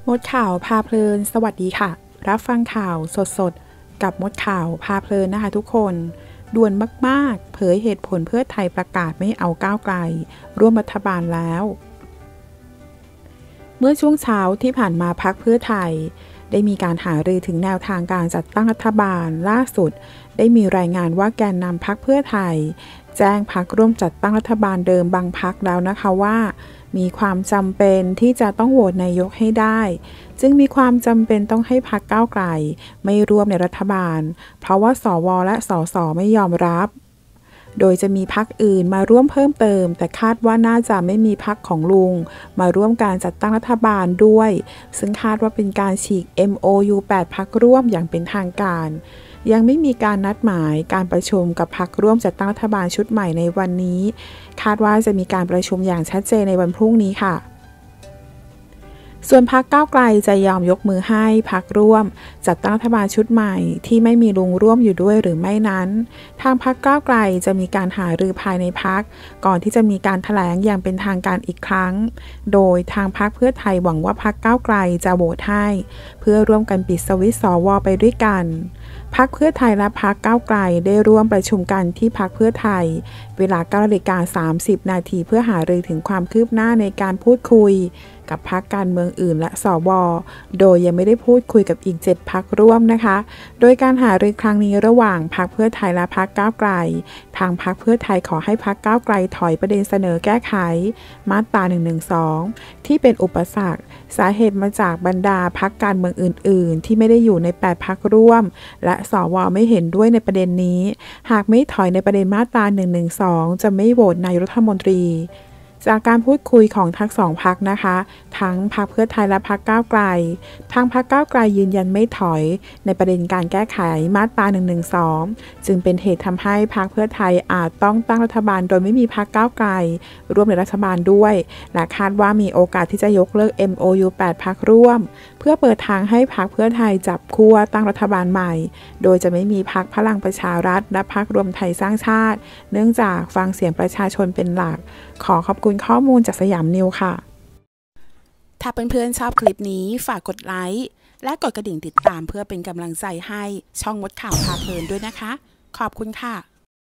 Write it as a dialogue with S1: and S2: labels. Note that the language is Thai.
S1: มดข่าวพาเพลินสวัสดีค่ะรับฟังข่าวสดๆกับมดข่าวพาเพลินนะคะทุกคนด่วนมากๆเผยเหตุผลเพื่อไทยประกาศไม่เอาก้าวไกลร่วมรัฐบาลแล้วเมื่อช่วงเช้าที่ผ่านมาพรรคเพื่อไทยได้มีการหารือถึงแนวทางการจัดตั้งรัฐบาลล่าสุดได้มีรายงานว่าแกนนำพรรคเพื่อไทยแจ้งพรรคร่วมจัดตั้งรัฐบาลเดิมบางพรรคแล้วนะคะว่ามีความจำเป็นที่จะต้องโหวตนายกให้ได้จึงมีความจำเป็นต้องให้พรรคก้าวไกลไม่ร่วมในรัฐบาลเพราะว่าสวและสสไม่ยอมรับโดยจะมีพรรคอื่นมาร่วมเพิ่มเติมแต่คาดว่าน่าจะไม่มีพรรคของลุงมาร่วมการจัดตั้งรัฐบาลด้วยซึ่งคาดว่าเป็นการฉีก MOU 8 พรรคร่วมอย่างเป็นทางการยังไม่มีการนัดหมายการประชุมกับพรรคร่วมจัดตั้งรัฐบาลชุดใหม่ในวันนี้คาดว่าจะมีการประชุมอย่างชัดเจนในวันพรุ่งนี้ค่ะส่วนพรรคก้าวไกลจะยอมยกมือให้พรรคร่วมจัดตั้งรัฐบาลชุดใหม่ที่ไม่มีลุงร่วมอยู่ด้วยหรือไม่นั้นทางพรรคก้าวไกลจะมีการหารือภายในพรรคก่อนที่จะมีการแถลงอย่างเป็นทางการอีกครั้งโดยทางพรรคเพื่อไทยหวังว่าพรรคก้าวไกลจะโหวตให้เพื่อร่วมกันปิดสวิตช์สวไปด้วยกันพรรคเพื่อไทยและพรรคก้าวไกลได้ร่วมประชุมกันที่พรรคเพื่อไทยเวลา 9:30 นาทีเพื่อหารือถึงความคืบหน้าในการพูดคุยกับพรรคการเมืองอื่นและสวโดยยังไม่ได้พูดคุยกับอีก7พรรคร่วมนะคะโดยการหารือครั้งนี้ระหว่างพรรคเพื่อไทยและพรรคก้าวไกลทางพรรคเพื่อไทยขอให้พรรคก้าวไกลถอยประเด็นเสนอแก้ไขมาตรา112ที่เป็นอุปสรรคสาเหตุมาจากบรรดาพรรคการเมืองอื่นๆที่ไม่ได้อยู่ใน8พรรคร่วมและสวไม่เห็นด้วยในประเด็นนี้หากไม่ถอยในประเด็นมาตรา112จะไม่โหวตนายกรัฐมนตรีจากการพูดคุยของทั้งสองพรรคนะคะทั้งพรรคเพื่อไทยและพรรคก้าวไกลทางพรรคก้าวไกลยืนยันไม่ถอยในประเด็นการแก้ไขมาตรา112จึงเป็นเหตุทำให้พรรคเพื่อไทยอาจต้องตั้งรัฐบาลโดยไม่มีพรรคก้าวไกลร่วมในรัฐบาลด้วยและคาดว่ามีโอกาสที่จะยกเลิก MOU 8 พรรคร่วมเพื่อเปิดทางให้พรรคเพื่อไทยจับขั้วตั้งรัฐบาลใหม่โดยจะไม่มีพรรคพลังประชารัฐและพรรครวมไทยสร้างชาติเนื่องจากฟังเสียงประชาชนเป็นหลักขอขอบคุณข้อมูลจากสยามนิวค่ะถ้าเพื่อนๆชอบคลิปนี้ฝากกดไลค์และกดกระดิ่งติดตามเพื่อเป็นกำลังใจให้ช่องมดข่าวพาเพลินด้วยนะคะขอบคุณค่ะ